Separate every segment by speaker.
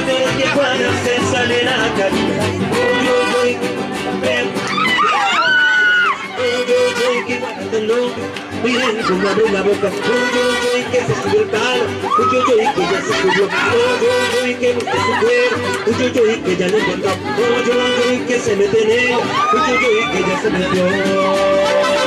Speaker 1: todos que cuando se salen a caminar. Que cuando están locos, miren cómo abre la boca. Que se sube el palo. Que ya se subió. Que busca su cuero. Que ya le encontró. Que se mete en ella. Que ya se metió.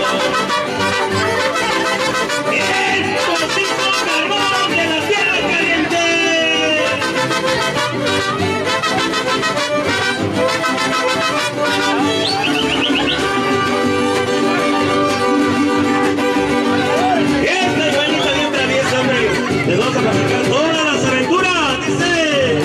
Speaker 1: Les vamos a platicar todas las aventuras, dice.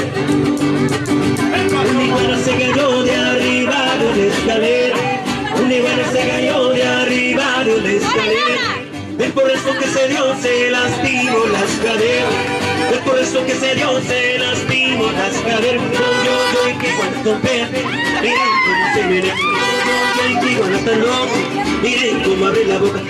Speaker 1: Un iguana se cayó de arriba de una escalera. Un iguana se cayó de arriba de una escalera. Es por eso que se dio, se lastimó las caderas. Es por eso que se dio, se lastimó las caderas. Yo, y que cuando tompea, miren cómo se menea. Yo, y que cuando está loco, miren cómo abre la boca.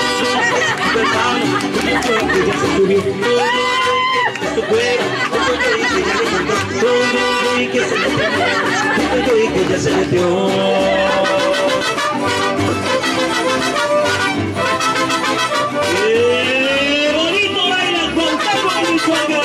Speaker 1: Que ya se subió, que su cuero, que ya le contó, que se metió, que ya se metió. ¡Qué bonito baila Juan Carlos Michoacán!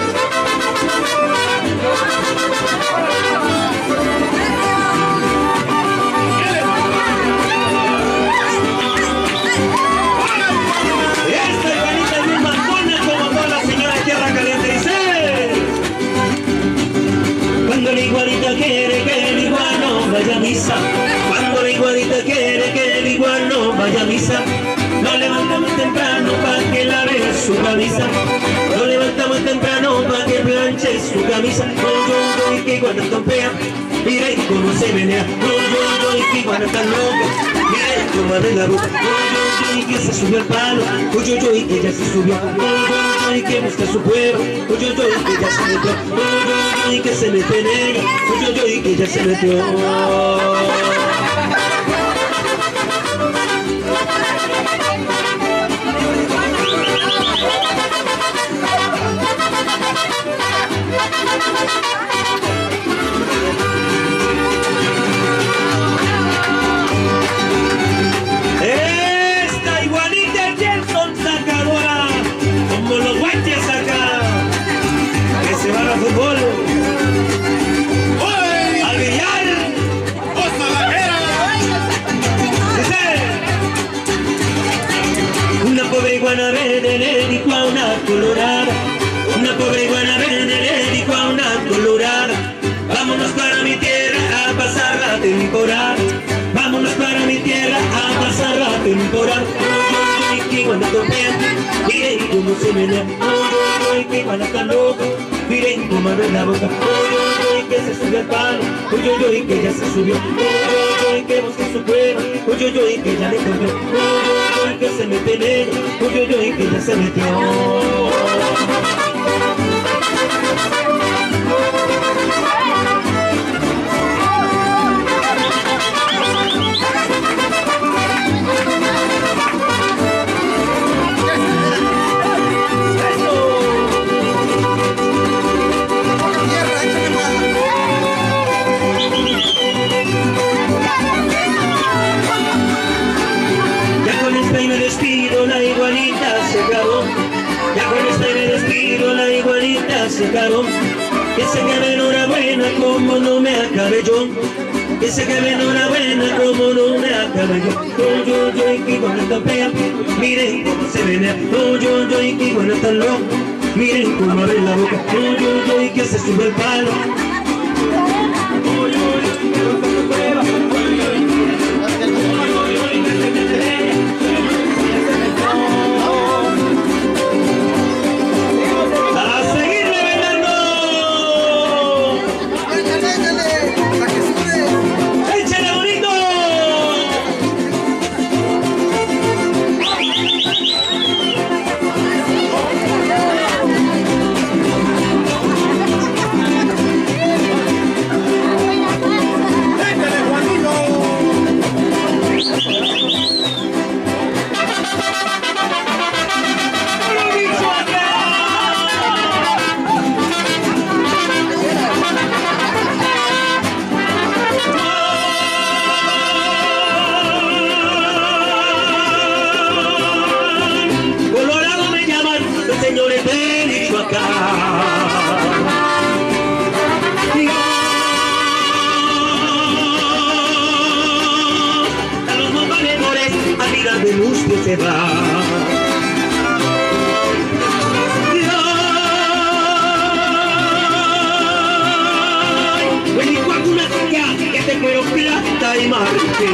Speaker 1: Cuando la iguanita quiere que el iguano vaya a misa, cuando la iguanita quiere que el iguano vaya a misa, lo levantamos temprano para que lave su camisa, lo levantamos temprano para que planche su camisa. Yo, y que iguana tompea, miren cómo se menea. Yo, y que iguana tan loca, miren cómo abre la boca. Yo, y que se subió al palo, yo, y que ya se subió. Y que busca su cuero, y que ya se metió, y que se mete en ella, y que ya se metió. Esta iguanita ayer son sacadora, como los guantes acá, que se van a fútbol, al billar, una pobre iguana verde le dijo a una colorada, una pobre iguana verde le dijo a una colorada, vámonos para mi tierra a pasar la temporada, vámonos para mi tierra a pasar la temporada. Yo, que iguana tompea, miren cómo se menea. Yo, que iguana tan loca, miren cómo abre la boca. Yo, que se sube al palo, yo, y que ya se subió. Yo, que busca su cuero, yo, y que ya le encontró. Yo, que se mete en ella, yo, y que ya se metió. La iguanita se acabó, ya con esta me despido, la iguanita se acabó. Que se acabe enhorabuena como no me acabé yo, que se acabe enhorabuena como no me acabé yo. Yo, y que iguana tan fea, miren cómo se menea. Yo, y que iguana tan loca, miren cómo abre la boca. Yo, y que se sube el palo. se va. Vení con una chica que te quiero plata y Marte.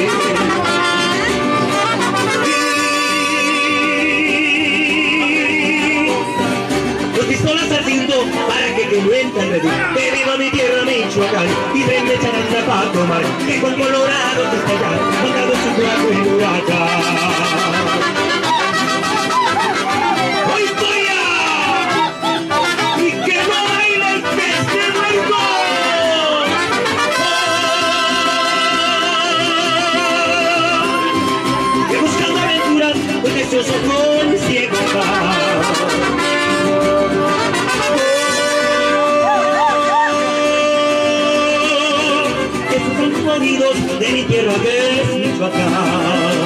Speaker 1: Pistolas ardiendo para que te cuenten de ti. Que viva mi tierra, Michoacán, y tren de charanda para tomar. Que con Colorado te está allá, montado su cuerpo en huracán. ¡Hoy estoy ya! ¡Y que no baile el pez de muerto! Que buscando aventuras, pues deseoso con ciego va. De mi tierra que es Michoacán.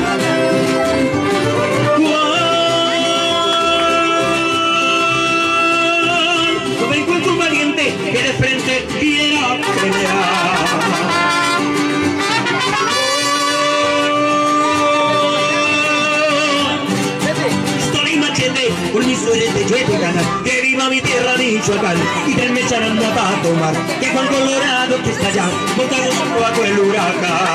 Speaker 1: Cuando me encuentro un valiente que de frente quiera pelear. Pistola y machete, por mi suerte yo he de ganar. Que viva mi tierra Michoacán, y denme charanda para tomar. Que Juan Colorado que está allá, montado bajo el huracán.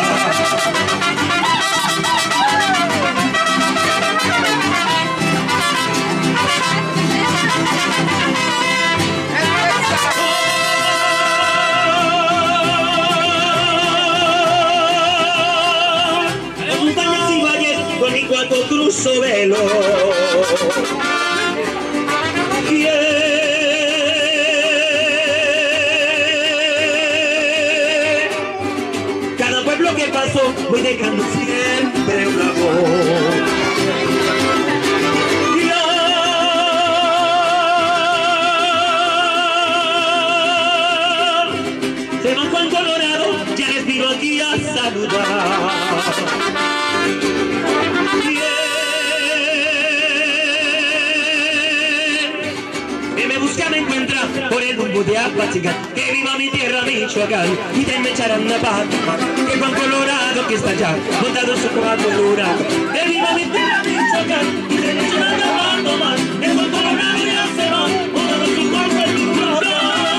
Speaker 1: Las montañas y valles, con mi cuarto cruzo velo. Cada pueblo que paso voy dejando siempre una voz. Se van con Colorado, ya les vino aquí a saludar. Me encuentra por el rumbo de Apachica. Que viva mi tierra Michoacán, y denme charanda para tomar. Que Juan Colorado que está allá, montado en su caballo el huracán. Que viva mi tierra Michoacán, y denme charanda para tomar. Que Juan Colorado ya se va, montado en su caballo el huracán.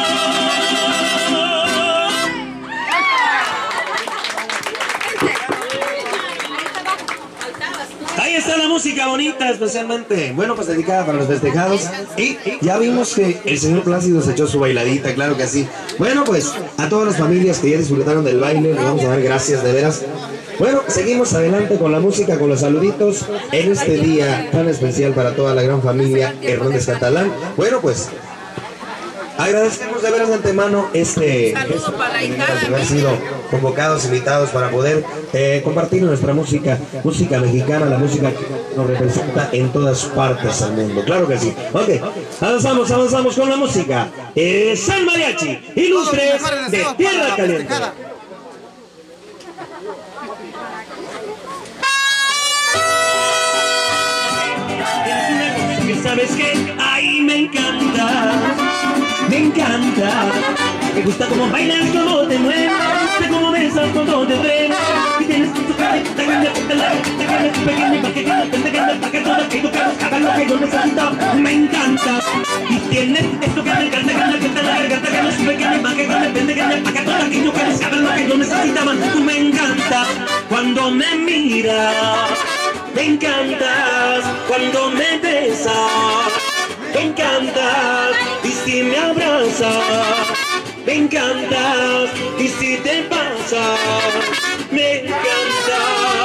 Speaker 1: Ahí está la música bonita, especialmente, bueno, pues dedicada para los festejados. Y ya vimos que el señor Plácido se echó su bailadita, claro que sí. Bueno, pues a todas las familias que ya disfrutaron del baile, les vamos a dar gracias de veras. Bueno, seguimos adelante con la música, con los saluditos en este día tan especial para toda la gran familia Hernández Catalán. Bueno, pues agradecemos de veras de antemano haber sido convocados, invitados para poder compartir nuestra música mexicana, la música que nos representa en todas partes del mundo. Claro que sí. Ok, avanzamos con la música. San Mariachi, ilustres de Tierra Caliente. ¿Sabes qué? Ay, me encanta. Me gusta cómo bailas, cómo te mueves, de cómo besas cuando te ven. Y tienes tu cara pequeña, para que todo aquello que haga lo que yo necesito. Me encanta. Y tienes esto que me encanta, que la garganta que no es pequeña, para que me pequeña, para que todo aquello que haga lo que yo necesitaba. Tú me encanta cuando me miras, me encantas cuando me besas. Me encantas y si me abrazas, me encantas y si te pasas, me encantas.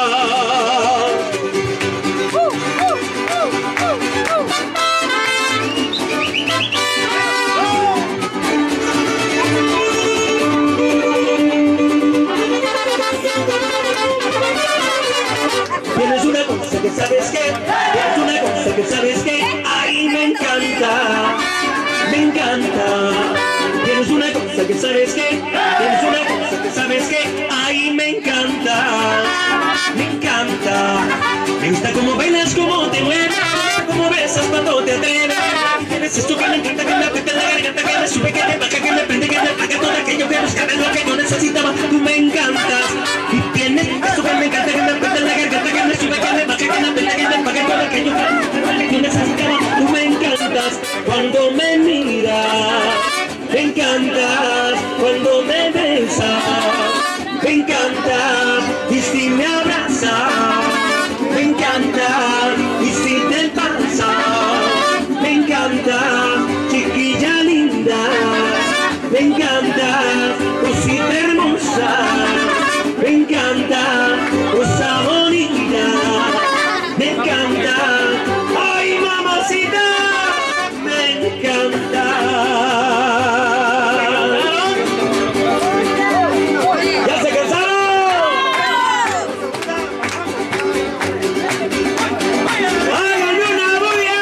Speaker 1: Tienes una cosa que sabes que, tienes una cosa que sabes que, ay, me encanta, tienes una cosa que sabes que, tienes una cosa que sabes que, ay, me encanta, me gusta cómo bailas, cómo te mueves, cómo besas cuando te atreves, tienes esto que me encanta, que me aprieta la garganta, que me sube, que me baja, que me prende, que me apaga todo aquello que buscaba, es lo que yo necesitaba, tú me encantas, y tienes esto que me encanta, que me aprieta la garganta, que me sube, que me baja, que me prende. me miras, me encantas cuando me besas, me encanta y si me abrazas, me encanta y si te pasas, me encanta, chiquilla linda, me encanta, cosita hermosa, me encanta, cosa bonita, me encanta, ay mamacita, me encanta. ¿Ya se cansaron? ¡Háganme una bulla!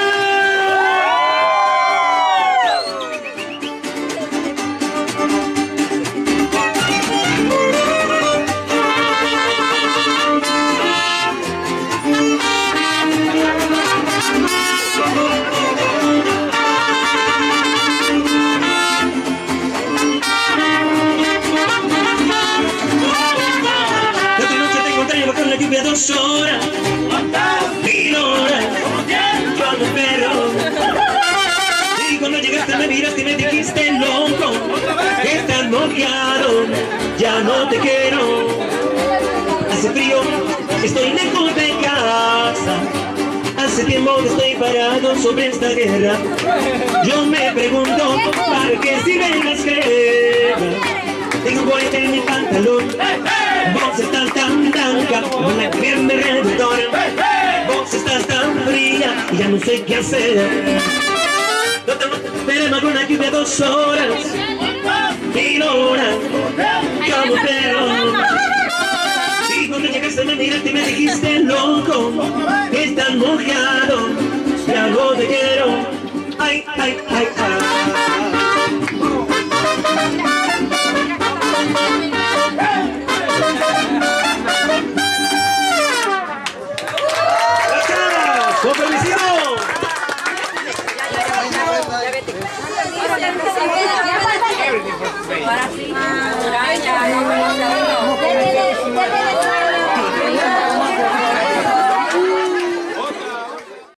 Speaker 1: Con la lluvia 2 horas, 1000 horas, con un perro. Y cuando llegaste me miraste y me dijiste loco, estás mojado, ya no te quiero. Hace frío, estoy lejos de casa, hace tiempo que estoy parado sobre esta guerra. Yo me pregunto, ¿para qué sirven las guerras? Tengo un golpe en mi pantalón, vos estás tan blanca, como la piel me redentona. Vos estás tan fría y ya no sé qué hacer. No te esperemos con la lluvia 2 horas, 1000 horas, como un perro. Y cuando llegaste me miraste y me dijiste loco, estás mojado, ya no te quiero. Ay, ay,